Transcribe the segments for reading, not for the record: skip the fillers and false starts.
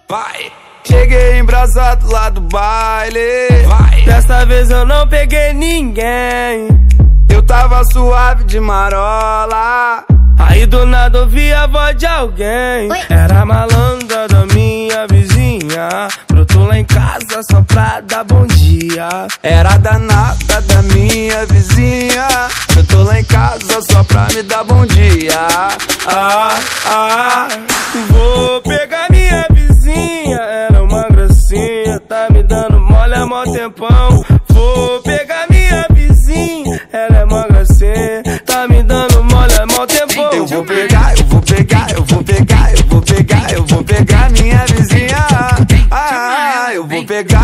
Vai. Cheguei embrasado lá do baile. Vai. Dessa vez eu não peguei ninguém. Eu tava suave de marola. Aí do nada ouvi a voz de alguém. Era a malandra da minha vizinha. Brotou lá em casa só pra dar bom dia. Era a danada da minha vizinha. Eu tô lá em casa só pra me dar bom dia. Vou pegar minha vizinha. Era uma gracinha, tá me dando mole há mó tempão. Vou pegar minha vizinha. Ela é uma gracinha, tá me dando mole há mó tempão. Eu vou pegar minha vizinha. Eu vou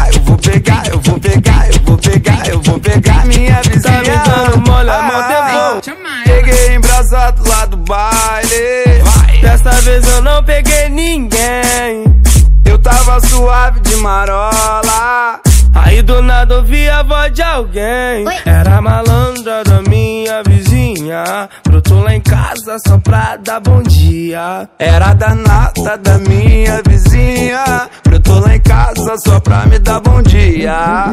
pegar minha vizinha. Tá me dando mole há mó tempão. Cheguei embrasado lá do baile. Dessa vez eu não peguei ninguém. Eu tava suave de marola. Aí do nada ouvi a voz de alguém. Era a malandra da minha vizinha. Brotou lá em casa só pra dar bom dia. Era a danada da minha vizinha. Brotou lá em casa só pra me dar bom dia.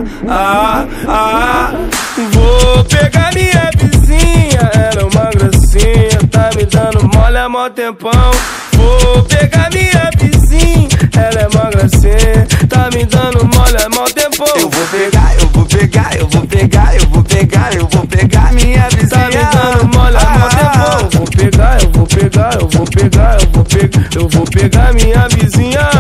Vou pegar minha vizinha. Ela é uma gracinha, tá me dando mole há mó tempão. Vou pegar minha vizinha. Ela é uma gracinha, tá me dando mole há mó tempão. Eu vou pegar minha vizinha. Tá me dando mole há mó tempão. Eu vou pegar minha vizinha.